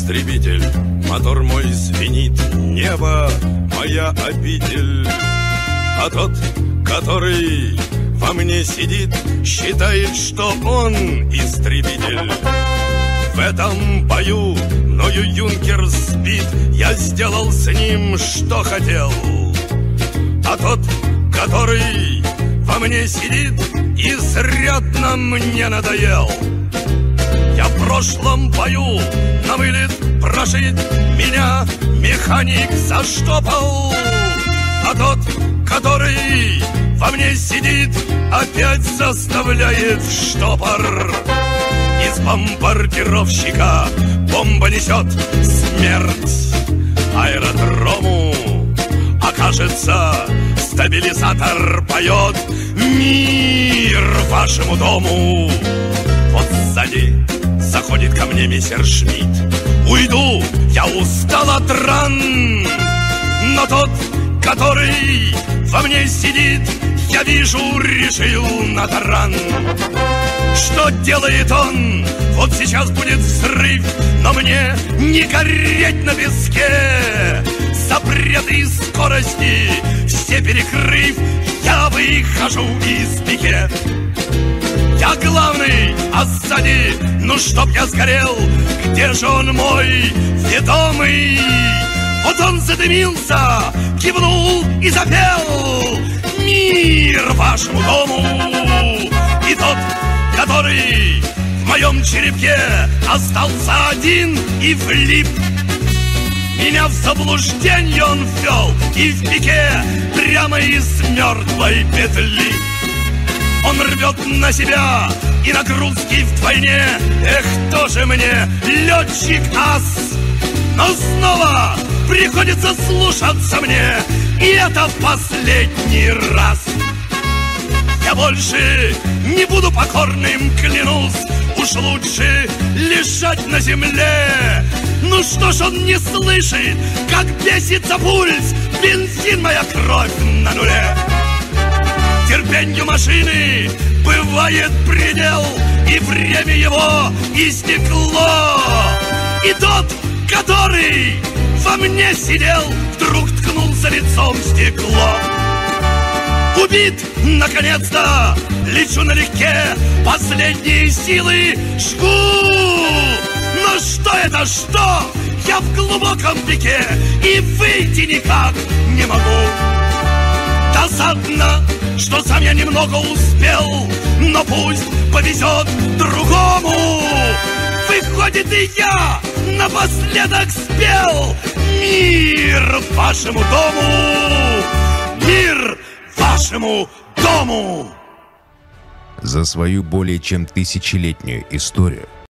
истребитель, мотор мой звенит, небо моя обитель. А тот, который во мне сидит, считает, что он истребитель. В этом бою мною юнкер сбит, я сделал с ним, что хотел. А тот, который во мне сидит, изрядно мне надоел. Я в прошлом бою на вылет прошит, меня механик заштопал. А тот, который во мне сидит, опять заставляет штопор. Из бомбардировщика бомба несет смерть аэродрому. А кажется, стабилизатор поет мир вашему дому. Вот сзади заходит ко мне мессершмитт. Уйду, я устал от ран. Но тот, который во мне сидит, я вижу, решил на таран. Что делает он? Вот сейчас будет взрыв, но мне не гореть на песке. Запреты скорости все перекрыв, я выхожу из пике. Я главный, а сзади, ну чтоб я сгорел. Где же он мой ведомый? Вот он задымился, кивнул и запел мир вашему дому. И тот, который в моем черепке остался один и влип, меня в заблуждение он ввел и в пике прямо из мертвой петли. Он рвет на себя и нагрузки вдвойне. Эх, тоже мне летчик-ас. Но снова приходится слушаться мне, и это в последний раз. Я больше не буду покорным, клянусь. Уж лучше лежать на земле. Ну что ж он не слышит, как бесится пульс, бензин, моя кровь на нуле. Терпенью машины бывает предел, и время его истекло. И тот, который во мне сидел, вдруг ткнулся лицом в стекло. Убит, наконец-то, лечу налегке, последние силы жгу. Но что это, что? Я в глубоком пике и выйти никак не могу. Досадно, что сам я немного успел, но пусть повезет другому. Выходит, и я напоследок спел мир вашему дому. Мир вашему дому. За свою более чем тысячелетнюю историю